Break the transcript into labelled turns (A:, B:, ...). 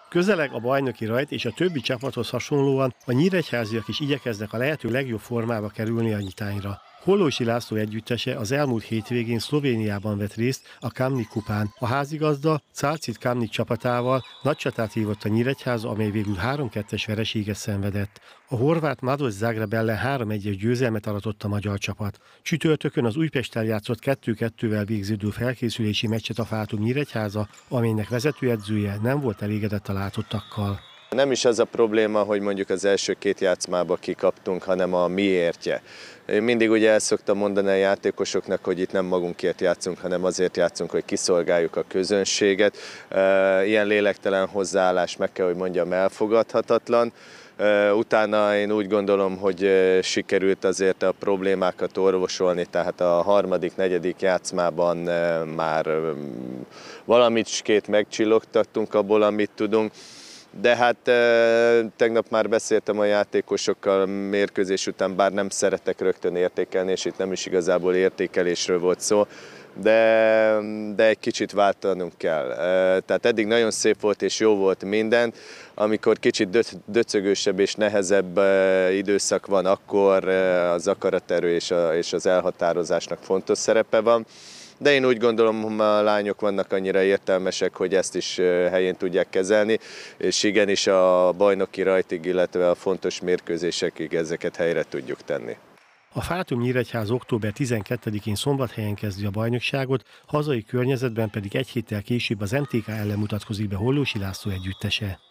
A: Közeleg a bajnoki rajt, és a többi csapathoz hasonlóan a nyíregyháziak is igyekeznek a lehető legjobb formába kerülni a nyitányra. Hollósy László együttese az elmúlt hétvégén Szlovéniában vett részt a Kamnik kupán. A házigazda Salcit Kamnik csapatával nagy csatát hívott a Nyíregyháza, amely végül 3-2-es vereséget szenvedett. A horvát Mados Zagreb ellen 3-1-es győzelmet aratott a magyar csapat. Csütörtökön az Újpesttel játszott 2-2-vel végződő felkészülési meccset a Fátum Nyíregyháza, amelynek vezetőedzője nem volt elégedett a látottakkal.
B: Nem is az a probléma, hogy mondjuk az első két játszmába kikaptunk, hanem a miértje. Én mindig ugye el szoktam mondani a játékosoknak, hogy itt nem magunkért játszunk, hanem azért játszunk, hogy kiszolgáljuk a közönséget. Ilyen lélektelen hozzáállás, meg kell, hogy mondjam, elfogadhatatlan. Utána én úgy gondolom, hogy sikerült azért a problémákat orvosolni, tehát a harmadik, negyedik játszmában már valamicskét megcsillogtattunk abból, amit tudunk. De hát tegnap már beszéltem a játékosokkal mérkőzés után, bár nem szeretek rögtön értékelni, és itt nem is igazából értékelésről volt szó, de egy kicsit váltanunk kell. Tehát eddig nagyon szép volt és jó volt minden, amikor kicsit döcögősebb és nehezebb időszak van, akkor az akaraterő és az elhatározásnak fontos szerepe van. De én úgy gondolom, hogy a lányok vannak annyira értelmesek, hogy ezt is helyén tudják kezelni, és igenis a bajnoki rajtig, illetve a fontos mérkőzésekig ezeket helyre tudjuk tenni.
A: A Fátum Nyíregyháza október 12-én Szombathelyen kezdi a bajnokságot, hazai környezetben pedig egy héttel később az MTK ellen mutatkozik be Hollósy László együttese.